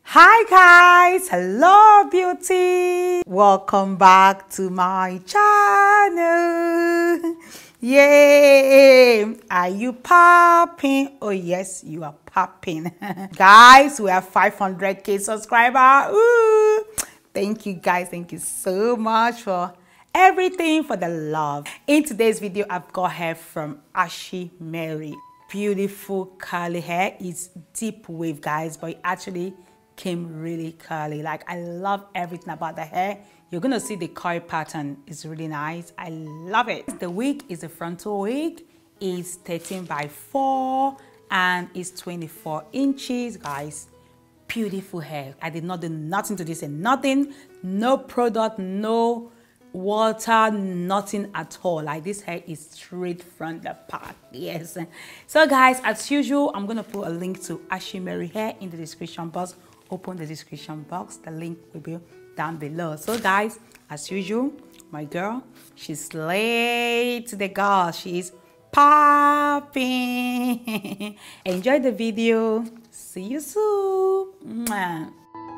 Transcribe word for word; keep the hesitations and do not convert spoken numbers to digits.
Hi guys, hello beauty, welcome back to my channel. Yay, are you popping? Oh yes, you are popping. Guys, we have five hundred K subscribers. Ooh. Thank you guys, thank you so much for everything, for the love. In today's video, I've got hair from Ashi Mary. Beautiful curly hair. It's deep wave guys, but it actually came really curly. Like, I love everything about the hair. You're gonna see the coil pattern is really nice. I love it. The wig is a frontal wig. It's thirteen by four and it's twenty-four inches, guys. Beautiful hair. I did not do nothing to this and nothing, no product, no water, nothing at all. Like, this hair is straight from the pack. Yes. So guys, as usual, I'm gonna put a link to Ashi Mary hair in the description box. Open the description box, the link will be down below. So guys, as usual, my girl, she's slayed to the girl. She's popping. Enjoy the video. See you soon. Mwah.